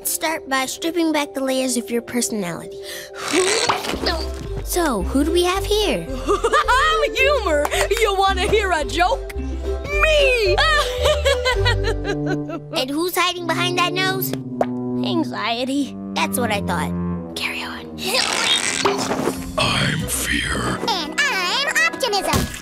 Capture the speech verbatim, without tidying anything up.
Let's start by stripping back the layers of your personality. So, who do we have here? I'm Humor. You want to hear a joke? Me! And who's hiding behind that nose? Anxiety. That's what I thought. Carry on. I'm Fear. And I'm Optimism.